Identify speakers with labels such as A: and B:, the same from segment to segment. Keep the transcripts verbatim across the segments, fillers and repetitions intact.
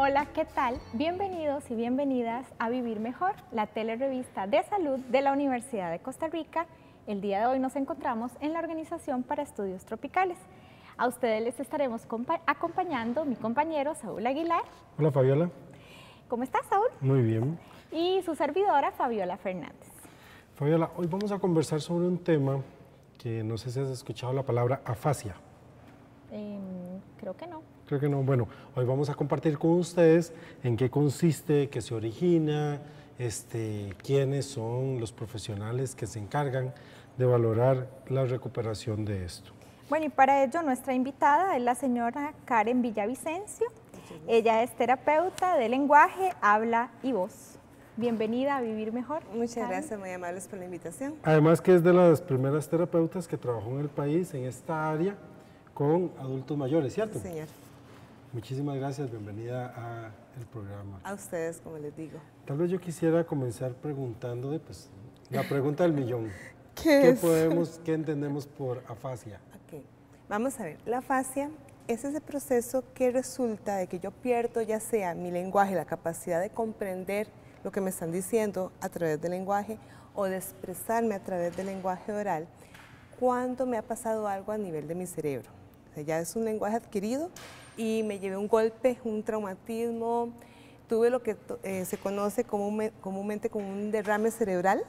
A: Hola, ¿qué tal? Bienvenidos y bienvenidas a Vivir Mejor, la telerevista de salud de la Universidad de Costa Rica. El día de hoy nos encontramos en la Organización para Estudios Tropicales. A ustedes les estaremos acompañando mi compañero Saúl Aguilar.
B: Hola, Fabiola.
A: ¿Cómo estás, Saúl?
B: Muy bien.
A: Y su servidora, Fabiola Fernández.
B: Fabiola, hoy vamos a conversar sobre un tema que no sé si has escuchado la palabra afasia.
A: Eh, creo que no.
B: Creo que no. Bueno, hoy vamos a compartir con ustedes en qué consiste, qué se origina, este, quiénes son los profesionales que se encargan de valorar la recuperación de esto.
A: Bueno, y para ello nuestra invitada es la señora Karen Villavicencio. Ella es terapeuta de lenguaje, habla y voz. Bienvenida a Vivir Mejor.
C: Muchas
A: Karen.
C: gracias, muy amables por la invitación.
B: Además que es de las primeras terapeutas que trabajó en el país en esta área con adultos mayores, ¿cierto?
C: Sí, señor.
B: Muchísimas gracias, bienvenida al programa.
C: A ustedes, como les digo.
B: Tal vez yo quisiera comenzar preguntando, pues, la pregunta del millón.
C: ¿Qué,
B: ¿Qué
C: es?
B: podemos, qué entendemos por afasia?
C: Okay. Vamos a ver, la afasia es ese proceso que resulta de que yo pierdo ya sea mi lenguaje, la capacidad de comprender lo que me están diciendo a través del lenguaje o de expresarme a través del lenguaje oral cuando me ha pasado algo a nivel de mi cerebro. O sea, ya es un lenguaje adquirido y me llevé un golpe, un traumatismo, tuve lo que eh, se conoce común, comúnmente como un derrame cerebral,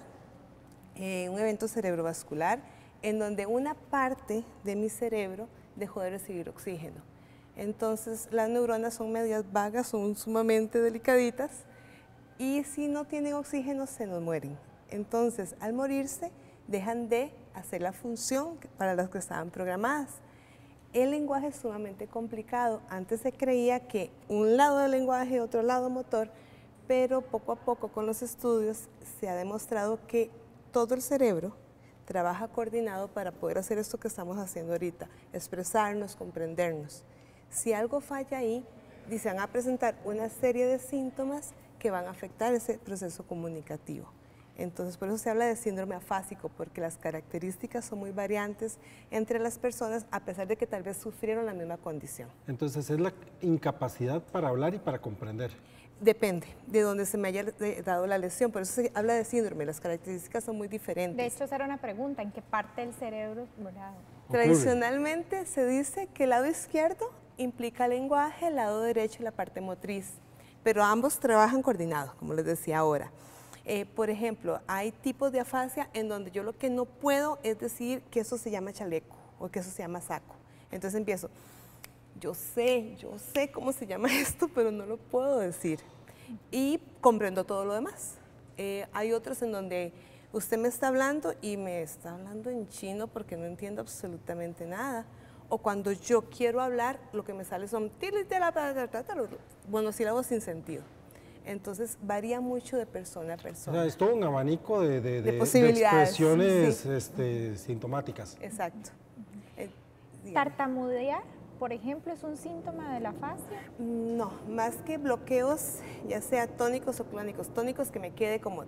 C: eh, un evento cerebrovascular, en donde una parte de mi cerebro dejó de recibir oxígeno. Entonces las neuronas son medias vagas, son sumamente delicaditas y si no tienen oxígeno se nos mueren. Entonces al morirse dejan de hacer la función para las que estaban programadas. El lenguaje es sumamente complicado. Antes se creía que un lado del lenguaje, otro lado motor, pero poco a poco con los estudios se ha demostrado que todo el cerebro trabaja coordinado para poder hacer esto que estamos haciendo ahorita, expresarnos, comprendernos. Si algo falla ahí, se van a presentar una serie de síntomas que van a afectar ese proceso comunicativo. Entonces, por eso se habla de síndrome afásico, porque las características son muy variantes entre las personas, a pesar de que tal vez sufrieron la misma condición.
B: Entonces, es la incapacidad para hablar y para comprender.
C: Depende de dónde se me haya dado la lesión, por eso se habla de síndrome, las características son muy diferentes.
A: De hecho, esa era una pregunta, ¿en qué parte del cerebro? ¿Verdad?
C: Tradicionalmente se dice que el lado izquierdo implica el lenguaje, el lado derecho la parte motriz, pero ambos trabajan coordinados, como les decía ahora. Eh, por ejemplo, hay tipos de afasia en donde yo lo que no puedo es decir que eso se llama chaleco o que eso se llama saco. Entonces empiezo, yo sé, yo sé cómo se llama esto, pero no lo puedo decir. Y comprendo todo lo demás. Eh, hay otros en donde usted me está hablando y me está hablando en chino porque no entiendo absolutamente nada. O cuando yo quiero hablar, lo que me sale son monosílabos sin sentido. Entonces varía mucho de persona a persona.
B: O sea, es todo un abanico de, de,
C: de,
B: de,
C: posibilidades,
B: de expresiones
C: sí.
B: este, sintomáticas.
C: Exacto. Eh,
A: ¿Tartamudear, por ejemplo, es un síntoma de la afasia?
C: No, más que bloqueos, ya sea tónicos o clónicos. Tónicos que me quede como...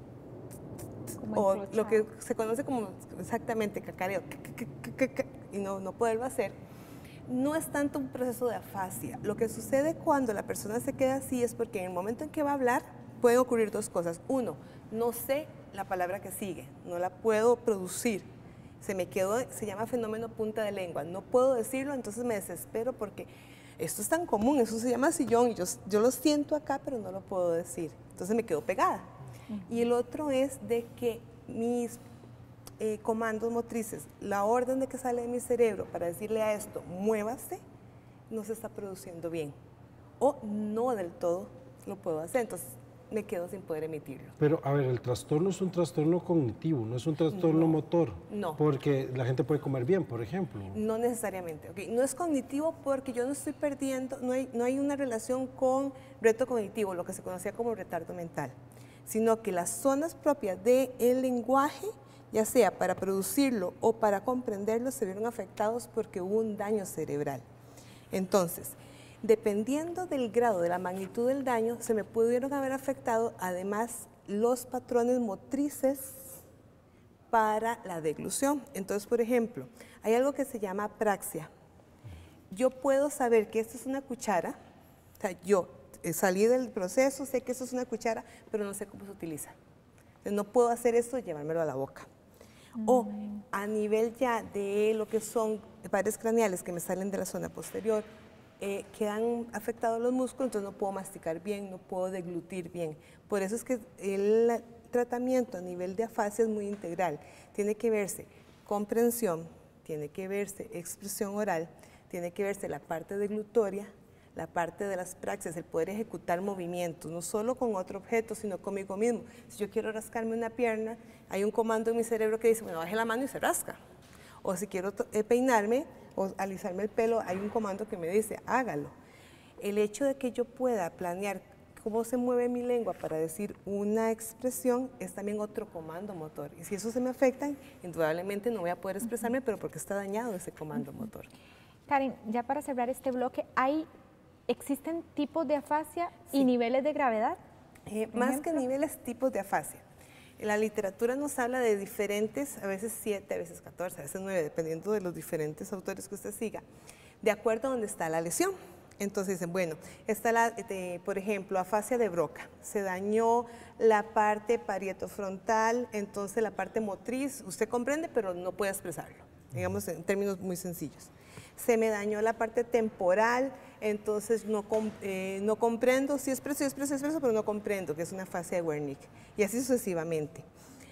A: como
C: o
A: encrochado.
C: lo que se conoce como exactamente cacareo, y no, no poderlo hacer. No es tanto un proceso de afasia. Lo que sucede cuando la persona se queda así es porque en el momento en que va a hablar pueden ocurrir dos cosas. Uno, no sé la palabra que sigue, no la puedo producir. Se me quedó, se llama fenómeno punta de lengua. No puedo decirlo, entonces me desespero porque esto es tan común, eso se llama sillón y yo, yo lo siento acá, pero no lo puedo decir. Entonces me quedo pegada. Uh-huh. Y el otro es de que mis Eh, comandos motrices, la orden de que sale de mi cerebro para decirle a esto, muévase, no se está produciendo bien o no del todo lo puedo hacer, entonces me quedo sin poder emitirlo.
B: Pero, a ver, el trastorno es un trastorno cognitivo, no es un trastorno
C: no,
B: motor.
C: No.
B: Porque la gente puede comer bien, por ejemplo.
C: No necesariamente, okay. No es cognitivo porque yo no estoy perdiendo, no hay, no hay una relación con reto cognitivo, lo que se conocía como retardo mental, sino que las zonas propias del lenguaje, ya sea para producirlo o para comprenderlo, se vieron afectados porque hubo un daño cerebral. Entonces, dependiendo del grado, de la magnitud del daño, se me pudieron haber afectado además los patrones motrices para la deglución. Entonces, por ejemplo, hay algo que se llama apraxia. Yo puedo saber que esta es una cuchara, o sea, yo salí del proceso, sé que eso es una cuchara, pero no sé cómo se utiliza. Entonces, no puedo hacer esto y llevármelo a la boca. Mm. O a nivel ya de lo que son pares craneales que me salen de la zona posterior, eh, quedan afectados los músculos, entonces no puedo masticar bien, no puedo deglutir bien. Por eso es que el tratamiento a nivel de afasia es muy integral. Tiene que verse comprensión, tiene que verse expresión oral, tiene que verse la parte deglutoria, la parte de las praxias, el poder ejecutar movimientos, no solo con otro objeto, sino conmigo mismo. Si yo quiero rascarme una pierna, hay un comando en mi cerebro que dice, bueno, baje la mano y se rasca. O si quiero eh, peinarme o alisarme el pelo, hay un comando que me dice, hágalo. El hecho de que yo pueda planear cómo se mueve mi lengua para decir una expresión es también otro comando motor. Y si eso se me afecta, indudablemente no voy a poder expresarme, pero porque está dañado ese comando motor.
A: Karen, ya para cerrar este bloque, ¿hay, ¿existen tipos de afasia sí. y niveles de gravedad?
C: Eh, más que niveles, tipos de afasia. La literatura nos habla de diferentes, a veces siete, a veces catorce, a veces nueve, dependiendo de los diferentes autores que usted siga, de acuerdo a dónde está la lesión. Entonces dicen, bueno, está la, de, por ejemplo, afasia de Broca, se dañó la parte parietofrontal, entonces la parte motriz, usted comprende, pero no puede expresarlo, digamos en términos muy sencillos. Se me dañó la parte temporal, entonces no, eh, no comprendo, sí expreso, expreso, expreso, pero no comprendo, que es una afasia de Wernicke, y así sucesivamente.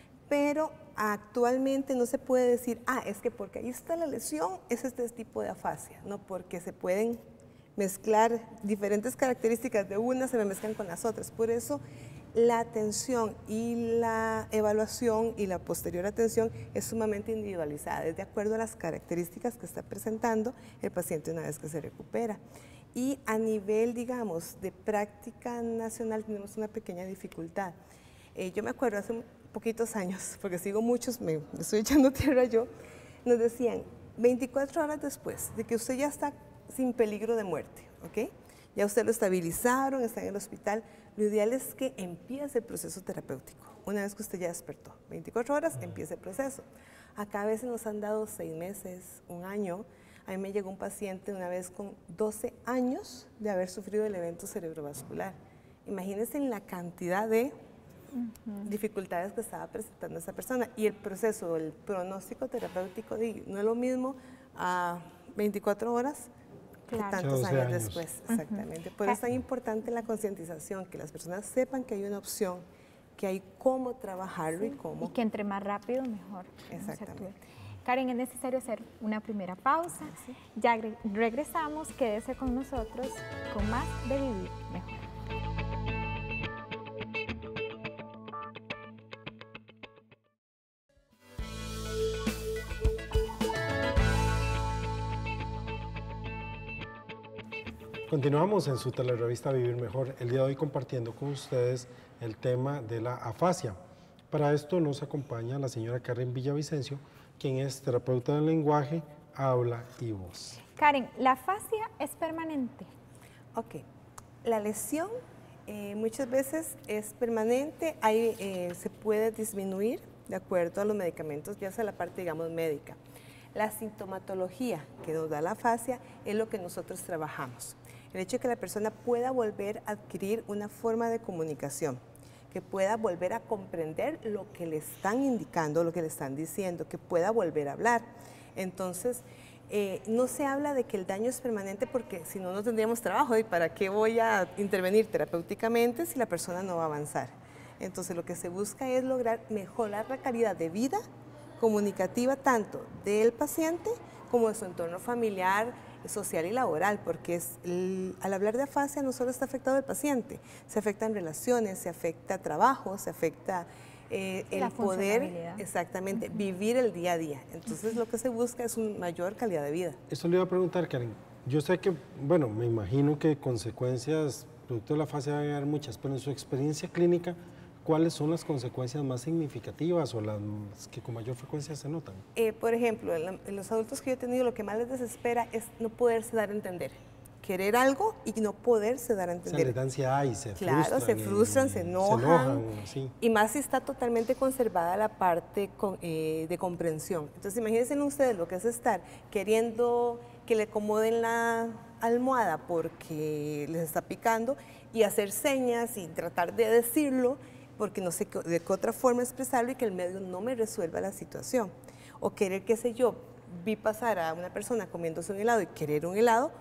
C: Pero actualmente no se puede decir, ah, es que porque ahí está la lesión, es este tipo de afasia, no, porque se pueden mezclar diferentes características de una, se me mezclan con las otras. Por eso la atención y la evaluación y la posterior atención es sumamente individualizada, es de acuerdo a las características que está presentando el paciente una vez que se recupera. Y a nivel, digamos, de práctica nacional tenemos una pequeña dificultad. Eh, yo me acuerdo hace poquitos años, porque sigo muchos, me, me estoy echando tierra yo, nos decían, veinticuatro horas después de que usted ya está sin peligro de muerte, ¿ok? Ya usted lo estabilizaron, está en el hospital, lo ideal es que empiece el proceso terapéutico. Una vez que usted ya despertó, veinticuatro horas, empieza el proceso. Acá a veces nos han dado seis meses, un año. A mí me llegó un paciente una vez con doce años de haber sufrido el evento cerebrovascular. Imagínense en la cantidad de uh-huh. dificultades que estaba presentando esa persona. Y el proceso, el pronóstico terapéutico, no es lo mismo a veinticuatro horas, claro. tantos años, años después, exactamente. Uh-huh. Por eso es tan importante la concientización, que las personas sepan que hay una opción, que hay cómo trabajarlo sí. y cómo.
A: Y que entre más rápido, mejor.
C: Exactamente.
A: Karen, es necesario hacer una primera pausa. Sí. Ya regresamos, quédese con nosotros con más de Vivir Mejor.
B: Continuamos en su telerevista Vivir Mejor, el día de hoy compartiendo con ustedes el tema de la afasia. Para esto nos acompaña la señora Karen Villavicencio, quien es terapeuta del lenguaje, habla y voz.
A: Karen, ¿la afasia es permanente?
C: Ok, la lesión eh, muchas veces es permanente, hay, eh, se puede disminuir de acuerdo a los medicamentos, ya sea la parte, digamos, médica. La sintomatología que nos da la afasia es lo que nosotros trabajamos. El hecho de que la persona pueda volver a adquirir una forma de comunicación, que pueda volver a comprender lo que le están indicando, lo que le están diciendo, que pueda volver a hablar. Entonces, eh, no se habla de que el daño es permanente porque si no, no tendríamos trabajo. ¿Y para qué voy a intervenir terapéuticamente si la persona no va a avanzar? Entonces, lo que se busca es lograr mejorar la calidad de vida comunicativa tanto del paciente como de su entorno familiar, social y laboral, porque es, el, al hablar de afasia no solo está afectado el paciente, se afectan relaciones, se afecta trabajo, se afecta eh, el poder, exactamente, uh-huh. vivir el día a día. Entonces uh-huh. lo que se busca es una mayor calidad de vida.
B: Eso le iba a preguntar, Karen. Yo sé que, bueno, me imagino que consecuencias producto de la afasia van a haber muchas, pero en su experiencia clínica, ¿cuáles son las consecuencias más significativas o las que con mayor frecuencia se notan?
C: Eh, por ejemplo, en, la, en los adultos que yo he tenido, lo que más les desespera es no poderse dar a entender. Querer algo y no poderse dar a entender.
B: O sea, les da ansiedad y se
C: claro,
B: frustran.
C: Claro, se frustran, se enojan. Se enojan sí. Y más si está totalmente conservada la parte con, eh, de comprensión. Entonces, imagínense ustedes lo que es estar queriendo que le acomoden la almohada porque les está picando y hacer señas y tratar de decirlo, porque no sé de qué otra forma expresarlo y que el medio no me resuelva la situación. O querer, qué sé yo, vi pasar a una persona comiéndose un helado y querer un helado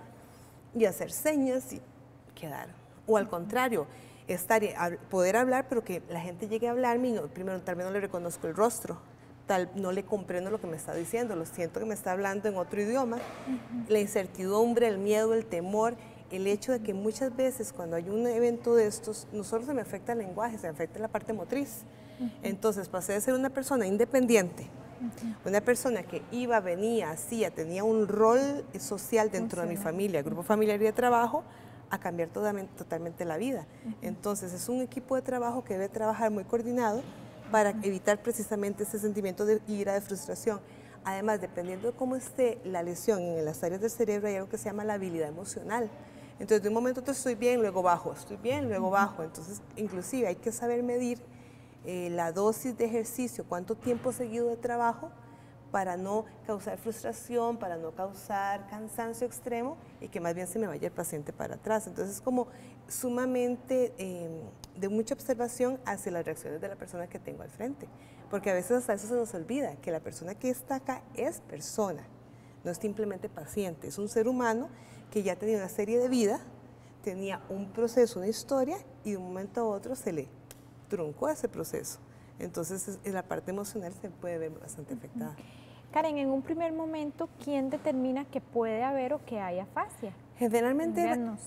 C: y hacer señas y quedar. O al contrario, estar, poder hablar, pero que la gente llegue a hablarme y no, primero tal vez no le reconozco el rostro, tal no le comprendo lo que me está diciendo, lo siento que me está hablando en otro idioma. Uh-huh. La incertidumbre, el miedo, el temor, el hecho de que muchas veces cuando hay un evento de estos, no solo se me afecta el lenguaje, se me afecta la parte motriz. Uh-huh. Entonces pasé de ser una persona independiente, uh-huh. una persona que iba, venía, hacía, tenía un rol social dentro de mi familia, grupo familiar y de trabajo, a cambiar totalmente, totalmente la vida. Uh-huh. Entonces es un equipo de trabajo que debe trabajar muy coordinado para evitar precisamente ese sentimiento de ira, de frustración. Además, dependiendo de cómo esté la lesión en las áreas del cerebro, hay algo que se llama la habilidad emocional. Entonces, de un momento a otro estoy bien, luego bajo, estoy bien, luego bajo. Entonces, inclusive hay que saber medir eh, la dosis de ejercicio, cuánto tiempo seguido de trabajo, para no causar frustración, para no causar cansancio extremo y que más bien se me vaya el paciente para atrás. Entonces es como sumamente eh, de mucha observación hacia las reacciones de la persona que tengo al frente, porque a veces hasta eso se nos olvida, que la persona que está acá es persona, no es simplemente paciente, es un ser humano que ya tenía una serie de vida, tenía un proceso, una historia y de un momento a otro se le truncó ese proceso. Entonces, en la parte emocional se puede ver bastante afectada.
A: Karen, en un primer momento, ¿quién determina que puede haber o que haya afasia?
C: Generalmente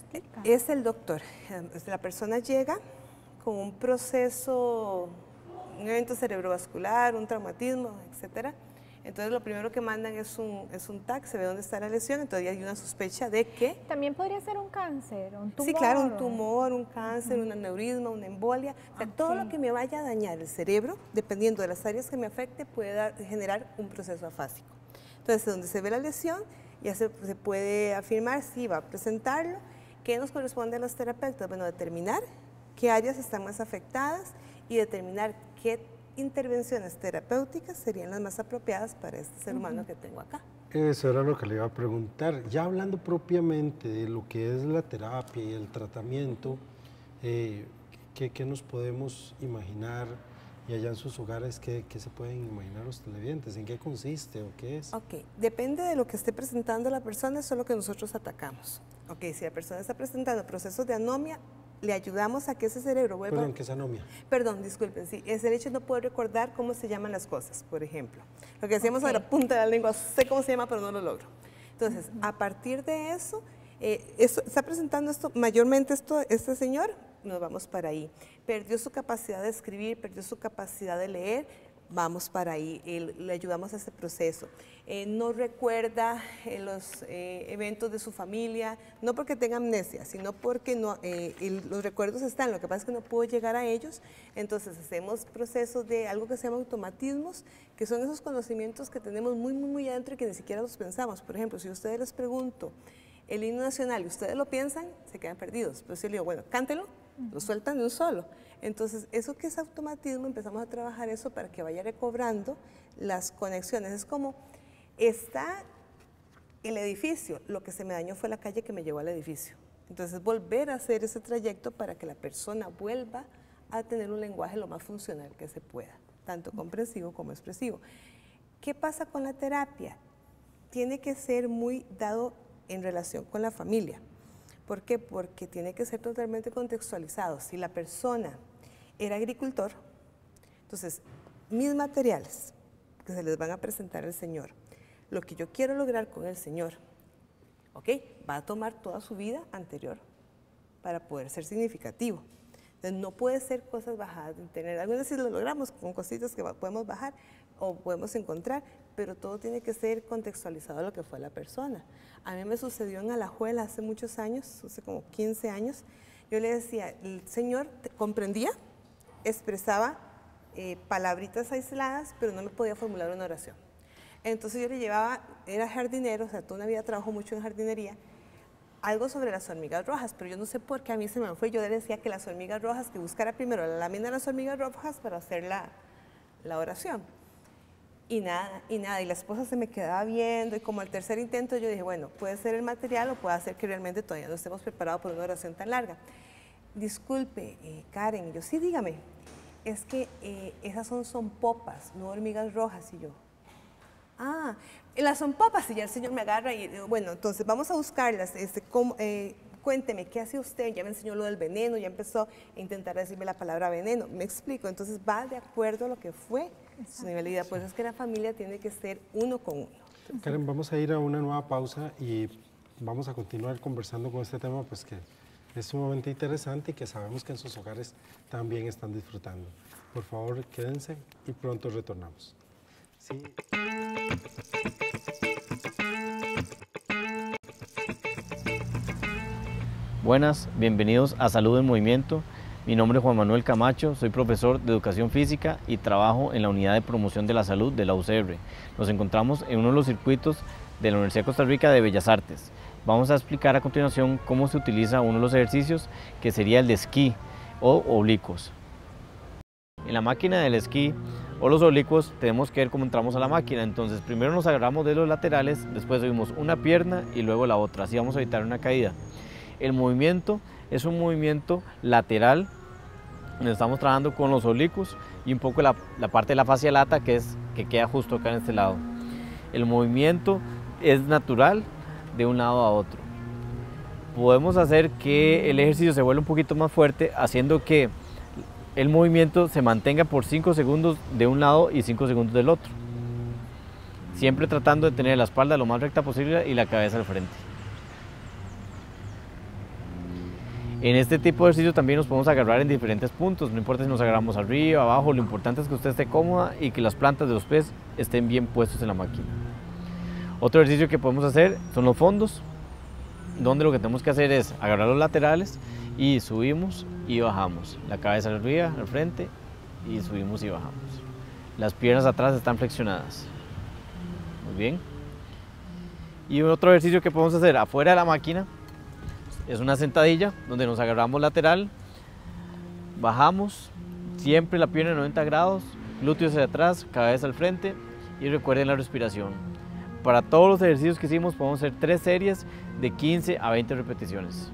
C: es el doctor. La persona llega con un proceso, un evento cerebrovascular, un traumatismo, etcétera. Entonces, lo primero que mandan es un, es un T A C, se ve dónde está la lesión, entonces hay una sospecha de que...
A: También podría ser un cáncer, un tumor.
C: Sí, claro, un tumor, un cáncer, uh-huh. un aneurisma, una embolia. O sea, okay. todo lo que me vaya a dañar el cerebro, dependiendo de las áreas que me afecte, puede dar, generar un proceso afásico. Entonces, donde se ve la lesión, ya se, se puede afirmar si va a presentarlo. ¿Qué nos corresponde a los terapeutas? Bueno, determinar qué áreas están más afectadas y determinar qué intervenciones terapéuticas serían las más apropiadas para este ser humano uh-huh. que tengo acá.
B: Eso era lo que le iba a preguntar. Ya hablando propiamente de lo que es la terapia y el tratamiento, eh, ¿qué, ¿qué nos podemos imaginar? Y allá en sus hogares, ¿qué, qué se pueden imaginar los televidentes? ¿En qué consiste o qué es?
C: Ok, depende de lo que esté presentando la persona, eso es lo que nosotros atacamos. Ok, si la persona está presentando procesos de anomia, le ayudamos a que ese cerebro vuelva...
B: Perdón, ¿qué es anomia?
C: Perdón, disculpen, sí, es el hecho de no poder recordar cómo se llaman las cosas, por ejemplo. Lo que decíamos okay. a la punta de la lengua, sé cómo se llama, pero no lo logro. Entonces, uh-huh. a partir de eso, eh, eso, está presentando esto, mayormente esto, este señor, nos vamos para ahí. Perdió su capacidad de escribir, perdió su capacidad de leer, vamos para ahí, eh, le ayudamos a ese proceso. Eh, no recuerda eh, los eh, eventos de su familia, no porque tenga amnesia, sino porque no, eh, el, los recuerdos están, lo que pasa es que no puedo llegar a ellos, entonces hacemos procesos de algo que se llama automatismos, que son esos conocimientos que tenemos muy, muy, muy adentro y que ni siquiera los pensamos. Por ejemplo, si a ustedes les pregunto el himno nacional y ustedes lo piensan, se quedan perdidos, pero si yo les digo, bueno, cántelo, lo sueltan de un solo. Entonces, eso que es automatismo, empezamos a trabajar eso para que vaya recobrando las conexiones. Es como, está el edificio, lo que se me dañó fue la calle que me llevó al edificio. Entonces, volver a hacer ese trayecto para que la persona vuelva a tener un lenguaje lo más funcional que se pueda, tanto comprensivo como expresivo. ¿Qué pasa con la terapia? Tiene que ser muy dado en relación con la familia. ¿Por qué? Porque tiene que ser totalmente contextualizado. Si la persona era agricultor, entonces mis materiales que se les van a presentar al Señor, lo que yo quiero lograr con el Señor, ¿ok? Va a tomar toda su vida anterior para poder ser significativo. Entonces no puede ser cosas bajadas de internet. Algunas sí lo logramos con cositas que podemos bajar o podemos encontrar, pero todo tiene que ser contextualizado a lo que fue la persona. A mí me sucedió en Alajuela hace muchos años, hace como quince años, yo le decía, el Señor comprendía, expresaba eh, palabritas aisladas, pero no me podía formular una oración. Entonces yo le llevaba, era jardinero, o sea, toda una vida trabajó mucho en jardinería, algo sobre las hormigas rojas, pero yo no sé por qué a mí se me fue, yo le decía que las hormigas rojas, que buscara primero la lámina de las hormigas rojas para hacer la, la oración. Y nada, y nada, y la esposa se me quedaba viendo, y como al tercer intento yo dije, bueno, puede ser el material o puede ser que realmente todavía no estemos preparados por una oración tan larga. disculpe, eh, Karen, y yo, sí, dígame, es que eh, esas son sonpopas, no hormigas rojas, y yo, ah, las sonpopas, y ya el señor me agarra y digo, bueno, entonces vamos a buscarlas, este, ¿cómo, eh, cuénteme, ¿qué hace usted? Ya me enseñó lo del veneno, ya empezó a intentar decirme la palabra veneno, me explico, entonces va de acuerdo a lo que fue su nivel de vida, por eso es que la familia tiene que ser uno con uno.
B: Karen, vamos a ir a una nueva pausa y vamos a continuar conversando con este tema, pues que es sumamente interesante y que sabemos que en sus hogares también están disfrutando. Por favor, quédense y pronto retornamos. Sí.
D: Buenas, bienvenidos a Salud en Movimiento. Mi nombre es Juan Manuel Camacho, soy profesor de Educación Física y trabajo en la Unidad de Promoción de la Salud de la U C R. Nos encontramos en uno de los circuitos de la Universidad de Costa Rica de Bellas Artes. Vamos a explicar a continuación cómo se utiliza uno de los ejercicios, que sería el de esquí o oblicuos. En la máquina del esquí o los oblicuos tenemos que ver cómo entramos a la máquina. Entonces primero nos agarramos de los laterales, después subimos una pierna y luego la otra, así vamos a evitar una caída. El movimiento es un movimiento lateral, donde estamos trabajando con los oblicuos y un poco la, la parte de la fascia lata que, es, que queda justo acá en este lado. El movimiento es natural de un lado a otro. Podemos hacer que el ejercicio se vuelva un poquito más fuerte, haciendo que el movimiento se mantenga por cinco segundos de un lado y cinco segundos del otro. Siempre tratando de tener la espalda lo más recta posible y la cabeza al frente. En este tipo de ejercicio también nos podemos agarrar en diferentes puntos, no importa si nos agarramos arriba, abajo, lo importante es que usted esté cómoda y que las plantas de los pies estén bien puestos en la máquina. Otro ejercicio que podemos hacer son los fondos, donde lo que tenemos que hacer es agarrar los laterales y subimos y bajamos. La cabeza arriba, al frente y subimos y bajamos. Las piernas atrás están flexionadas. Muy bien. Y otro ejercicio que podemos hacer afuera de la máquina es una sentadilla donde nos agarramos lateral, bajamos, siempre la pierna en noventa grados, glúteos hacia atrás, cabeza al frente y recuerden la respiración. Para todos los ejercicios que hicimos podemos hacer tres series de quince a veinte repeticiones.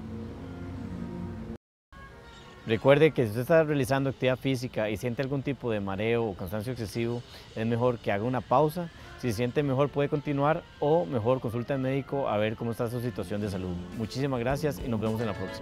D: Recuerde que si usted está realizando actividad física y siente algún tipo de mareo o cansancio excesivo, es mejor que haga una pausa. Si se siente mejor puede continuar o mejor consulta al médico a ver cómo está su situación de salud. Muchísimas gracias y nos vemos en la próxima.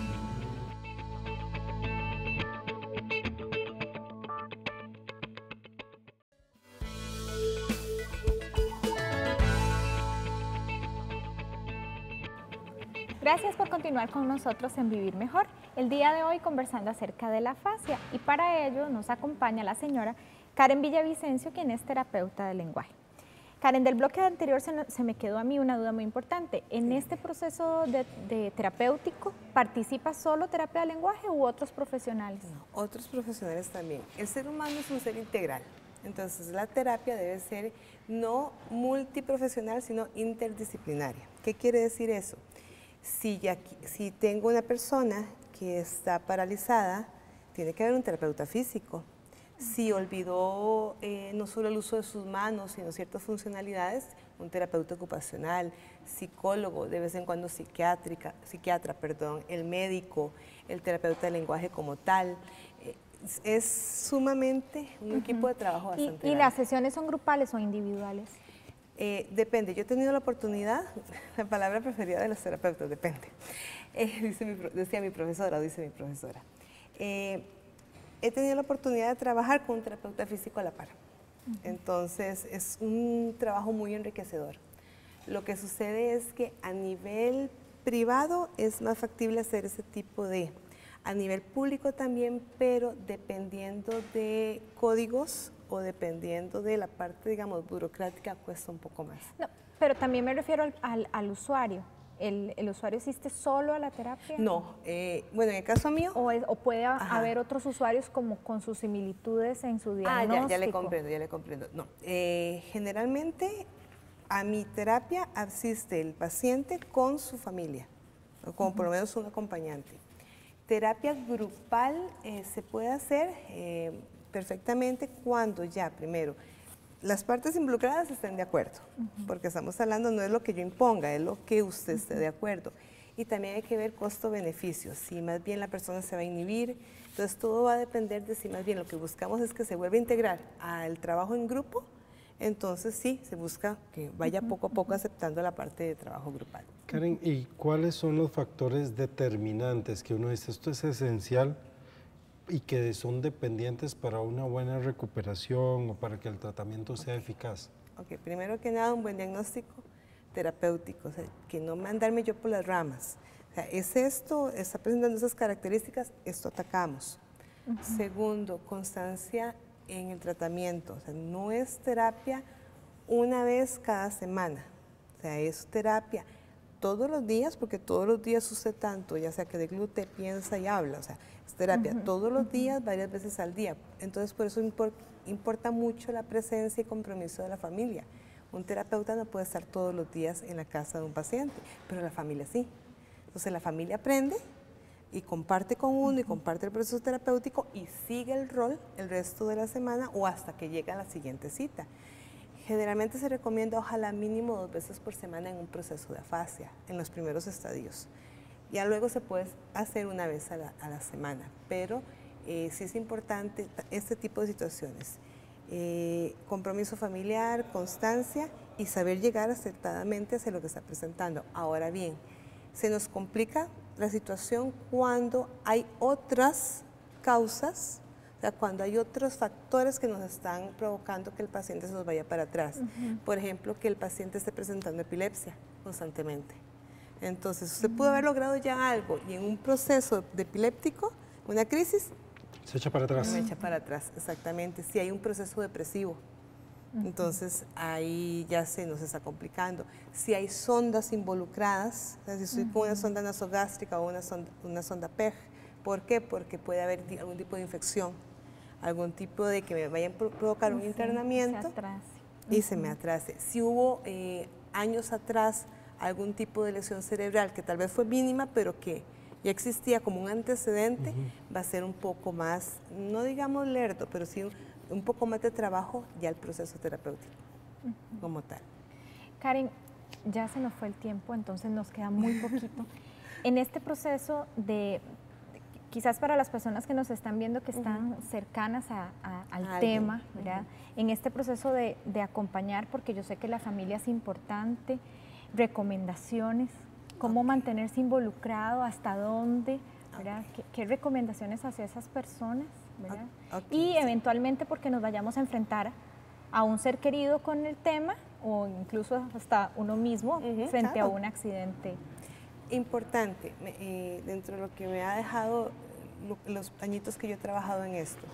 A: Gracias por continuar con nosotros en Vivir Mejor. El día de hoy conversando acerca de la fascia y para ello nos acompaña la señora Karen Villavicencio, quien es terapeuta del lenguaje. Karen, del bloque anterior se, se me quedó a mí una duda muy importante. ¿En este proceso de, de terapéutico participa solo terapia del lenguaje u otros profesionales?
C: No, otros profesionales también. El ser humano es un ser integral. Entonces la terapia debe ser no multiprofesional, sino interdisciplinaria. ¿Qué quiere decir eso? Si, ya, si tengo una persona que está paralizada, tiene que haber un terapeuta físico. Si olvidó eh, no solo el uso de sus manos, sino ciertas funcionalidades, un terapeuta ocupacional, psicólogo, de vez en cuando psiquiátrica, psiquiatra, perdón, el médico, el terapeuta del lenguaje como tal. Eh, es sumamente un uh-huh. equipo de trabajo bastante
A: ¿Y, ¿Y las sesiones son grupales o individuales?
C: Eh, depende, yo he tenido la oportunidad, la palabra preferida de los terapeutas, depende, eh, dice mi, decía mi profesora, dice mi profesora. Eh, he tenido la oportunidad de trabajar con un terapeuta físico a la par, uh-huh. entonces es un trabajo muy enriquecedor. Lo que sucede es que a nivel privado es más factible hacer ese tipo de, a nivel público también, pero dependiendo de códigos o dependiendo de la parte, digamos, burocrática, cuesta un poco más.
A: No, pero también me refiero al, al, al usuario. ¿El, ¿El usuario asiste solo a la terapia?
C: No, eh, bueno, en el caso mío...
A: ¿O, es, o puede ajá. haber otros usuarios como con sus similitudes en su diagnóstico?
C: Ah, ya, ya le comprendo, ya le comprendo. No, eh, generalmente a mi terapia asiste el paciente con su familia, o como uh-huh. por lo menos un acompañante. Terapia grupal eh, se puede hacer... Eh, perfectamente cuando ya, primero, las partes involucradas estén de acuerdo, uh-huh. porque estamos hablando, no es lo que yo imponga, es lo que usted esté de acuerdo. Y también hay que ver costo-beneficio, si más bien la persona se va a inhibir. Entonces todo va a depender de si más bien lo que buscamos es que se vuelva a integrar al trabajo en grupo. Entonces sí, se busca que vaya poco a poco aceptando la parte de trabajo grupal.
B: Karen, ¿y cuáles son los factores determinantes que uno dice esto es esencial y que son dependientes para una buena recuperación o para que el tratamiento sea
C: Okay.
B: eficaz?
C: Ok, primero que nada un buen diagnóstico terapéutico, o sea, que no mandarme yo por las ramas. O sea, es esto, está presentando esas características, esto atacamos. Uh-huh. Segundo, constancia en el tratamiento, o sea, no es terapia una vez cada semana, o sea, es terapia todos los días, porque todos los días usted tanto, ya sea que de glúteo, piensa y habla, o sea, es terapia uh-huh. todos los días, varias veces al día. Entonces, por eso impor, importa mucho la presencia y compromiso de la familia. Un terapeuta no puede estar todos los días en la casa de un paciente, pero la familia sí. Entonces la familia aprende y comparte con uno y comparte el proceso terapéutico y sigue el rol el resto de la semana o hasta que llega a la siguiente cita. Generalmente se recomienda ojalá mínimo dos veces por semana en un proceso de afasia, en los primeros estadios. Ya luego se puede hacer una vez a la, a la semana, pero eh, sí es importante este tipo de situaciones. Eh, compromiso familiar, constancia y saber llegar acertadamente hacia lo que está presentando. Ahora bien, se nos complica la situación cuando hay otras causas, o sea, cuando hay otros factores que nos están provocando que el paciente se nos vaya para atrás. Uh-huh. Por ejemplo, que el paciente esté presentando epilepsia constantemente. Entonces, usted uh-huh. pudo haber logrado ya algo y en un proceso de epiléptico, una crisis,
B: se echa para atrás.
C: Se echa para atrás, exactamente. Si hay un proceso depresivo, uh-huh. entonces ahí ya se nos está complicando. Si hay sondas involucradas, o sea, si estoy uh-huh. con una sonda nasogástrica o una sonda, una sonda P E G, ¿por qué? Porque puede haber algún tipo de infección, algún tipo de que me vayan a provocar un sí, internamiento
A: se atrase.
C: y
A: Uh-huh.
C: se me atrase. Si hubo eh, años atrás algún tipo de lesión cerebral que tal vez fue mínima, pero que ya existía como un antecedente, uh-huh. va a ser un poco más, no digamos lerdo, pero sí un, un poco más de trabajo ya el proceso terapéutico uh-huh. como tal.
A: Karen, ya se nos fue el tiempo, entonces nos queda muy poquito. En este proceso de, quizás para las personas que nos están viendo que están uh-huh. cercanas a, a, al Algo. tema, ¿verdad? Uh-huh. En este proceso de, de acompañar, porque yo sé que la familia es importante, recomendaciones, cómo okay. mantenerse involucrado, hasta dónde, ¿verdad? Okay. ¿Qué, ¿Qué recomendaciones hacia esas personas, ¿verdad? Okay, y sí. eventualmente porque nos vayamos a enfrentar a un ser querido con el tema o incluso hasta uno mismo uh-huh, frente claro. a un accidente.
C: Importante, eh, dentro de lo que me ha dejado lo, los añitos que yo he trabajado en esto,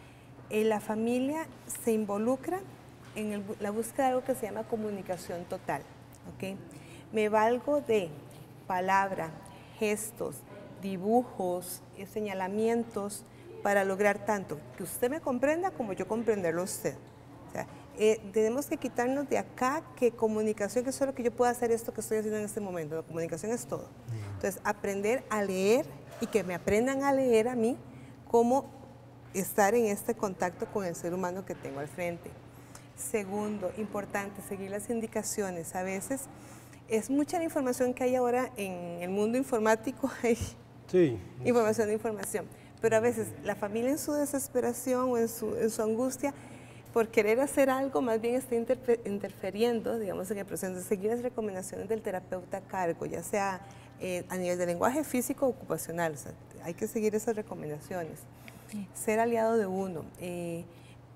C: eh, la familia se involucra en el, la búsqueda de algo que se llama comunicación total, ¿ok? Me valgo de palabra, gestos, dibujos, señalamientos para lograr tanto que usted me comprenda como yo comprenderlo a usted. O sea, eh, tenemos que quitarnos de acá que comunicación, que es solo que yo pueda hacer esto que estoy haciendo en este momento. La comunicación es todo. Entonces, aprender a leer y que me aprendan a leer a mí cómo estar en este contacto con el ser humano que tengo al frente. Segundo, importante, seguir las indicaciones. A veces es mucha la información que hay ahora en el mundo informático, hay
B: sí.
C: información de información, pero a veces la familia en su desesperación o en su, en su angustia, por querer hacer algo, más bien está interfiriendo, digamos, en el proceso de seguir las recomendaciones del terapeuta a cargo, ya sea eh, a nivel de lenguaje físico o ocupacional, o sea, hay que seguir esas recomendaciones. Sí. Ser aliado de uno. Eh,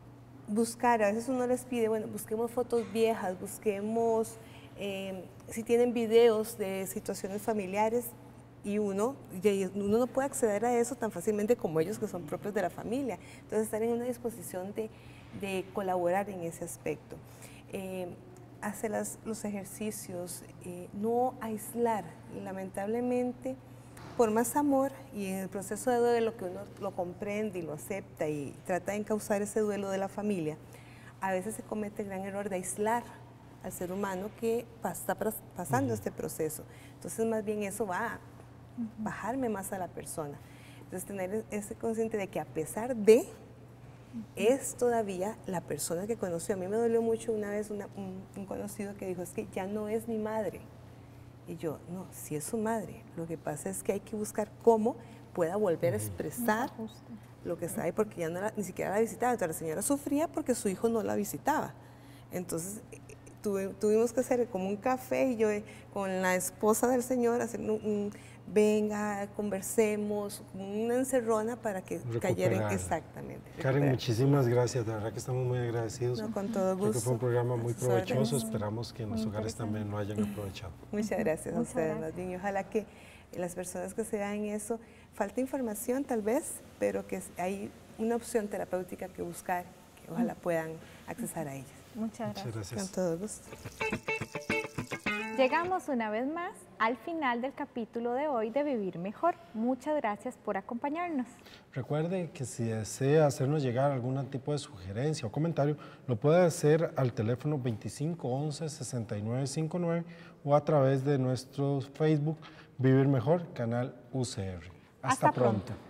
C: buscar, a veces uno les pide, bueno, busquemos fotos viejas, busquemos... Eh, si tienen videos de situaciones familiares y uno, y uno no puede acceder a eso tan fácilmente como ellos que son propios de la familia. Entonces estar en una disposición de, de colaborar en ese aspecto. Eh, hacer las, los ejercicios, eh, no aislar. Lamentablemente, por más amor y en el proceso de duelo que uno lo comprende y lo acepta y trata de encauzar ese duelo de la familia, a veces se comete el gran error de aislar al ser humano que está pasando uh-huh. este proceso. Entonces, más bien eso va a uh-huh. bajarme más a la persona. Entonces, tener ese consciente de que a pesar de, uh-huh. es todavía la persona que conoció. A mí me dolió mucho una vez una, un, un conocido que dijo, es que ya no es mi madre, Y yo, no, si es su madre, lo que pasa es que hay que buscar cómo pueda volver a expresar lo que está ahí, porque ya no la, ni siquiera la visitaba. Entonces la señora sufría porque su hijo no la visitaba. Entonces tuve, tuvimos que hacer como un café y yo eh, con la esposa del señor hacer un, un venga, conversemos, una encerrona para que cayeran exactamente.
B: Karen, recuperar. Muchísimas gracias, de verdad que estamos muy agradecidos.
C: No, con todo gusto.
B: Creo que fue un programa muy provechoso, esperamos que en los hogares también lo hayan aprovechado.
C: Muchas gracias a ustedes, Nadine, y ojalá que las personas que se vean eso, falta información tal vez, pero que hay una opción terapéutica que buscar, que ojalá puedan accesar a ella.
A: Muchas gracias.
B: Muchas gracias.
C: Con todo gusto.
A: Llegamos una vez más al final del capítulo de hoy de Vivir Mejor. Muchas gracias por acompañarnos.
B: Recuerde que si desea hacernos llegar algún tipo de sugerencia o comentario, lo puede hacer al teléfono veinticinco once sesenta y nueve cincuenta y nueve o a través de nuestro Facebook Vivir Mejor, canal U C R. Hasta, Hasta pronto. pronto.